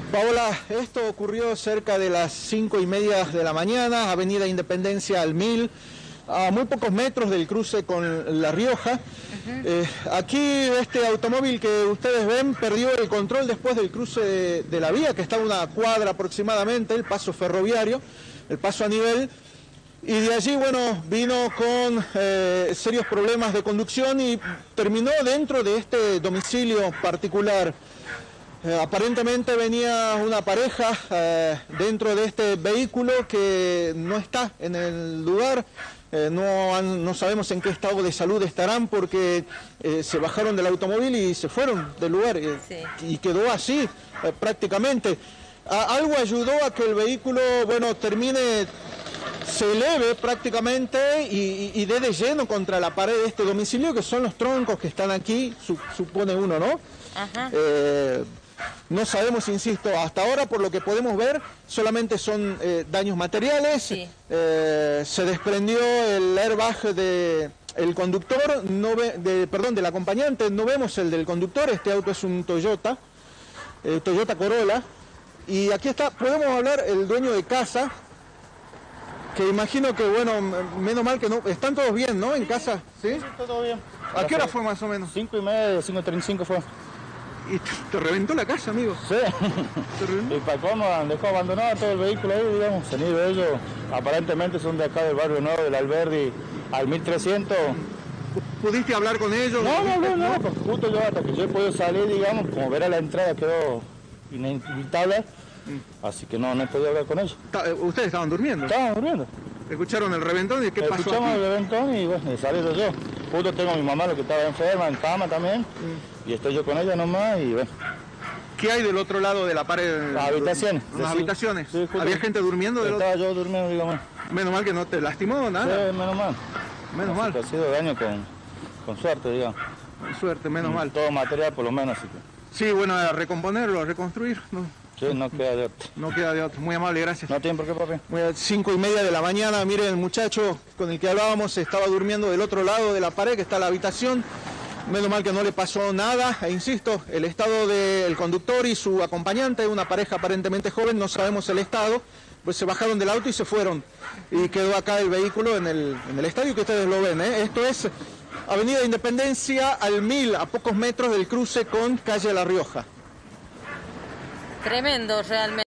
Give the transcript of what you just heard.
Paola, esto ocurrió cerca de las 5:30 de la mañana, Avenida Independencia al 1000, a muy pocos metros del cruce con La Rioja. Aquí este automóvil que ustedes ven perdió el control después del cruce de la vía, que está a una cuadra aproximadamente, el paso ferroviario, el paso a nivel. Y de allí, bueno, vino con serios problemas de conducción y terminó dentro de este domicilio particular. Aparentemente venía una pareja dentro de este vehículo que no está en el lugar. No sabemos en qué estado de salud estarán porque se bajaron del automóvil y se fueron del lugar y quedó así prácticamente. Algo ayudó a que el vehículo, bueno, se eleve prácticamente y dé de lleno contra la pared de este domicilio, que son los troncos que están aquí, supone uno, ¿no? Ajá. No sabemos, insisto, hasta ahora por lo que podemos ver solamente son daños materiales. Sí. Se desprendió el airbag del conductor, del acompañante, no vemos el del conductor. Este auto es un Toyota Corolla. Y aquí está, podemos hablar el dueño de casa, que imagino que, bueno, menos mal que no, están todos bien, ¿no? En casa, ¿sí? Sí, todo bien. ¿A qué hora fue más o menos? 5:30, 5:35 fue. ¿Y te reventó la casa, amigo? Sí. Y para cómo han dejado abandonado todo el vehículo ahí, digamos. Se han ido ellos, aparentemente son de acá del barrio nuevo, del Alberdi, al 1300. ¿Pudiste hablar con ellos? No, porque justo yo hasta que yo he podido salir, digamos, como ver a la entrada quedó inevitable, así que no he podido hablar con ellos. ¿Ustedes estaban durmiendo? Estaban durmiendo. ¿Escucharon el reventón y qué pasó? Escuchamos el reventón y bueno, salí yo. Justo tengo a mi mamá, lo que estaba enferma, en cama también, y estoy yo con ella nomás y bueno. ¿Qué hay del otro lado de la pared? Las habitaciones. ¿Las habitaciones? Sí, ¿Había gente durmiendo? Estaba yo durmiendo, digamos. Menos mal que no te lastimó nada. Sí, menos mal. Menos mal. Ha sido daño con suerte, digamos. Con suerte, menos mal. Todo material por lo menos, así que. Sí, bueno, a recomponerlo, a reconstruir, ¿no? Sí, no queda de otro. No queda de otro. Muy amable, gracias. No tiene por qué, papi. 5:30 de la mañana, miren, el muchacho con el que hablábamos estaba durmiendo del otro lado de la pared, que está la habitación. Menos mal que no le pasó nada. E insisto, el estado del conductor y su acompañante, una pareja aparentemente joven, no sabemos el estado, pues se bajaron del auto y se fueron. Y quedó acá el vehículo en el estadio que ustedes lo ven, ¿eh? Esto es Avenida Independencia al 1000, a pocos metros del cruce con calle La Rioja. Tremendo, realmente.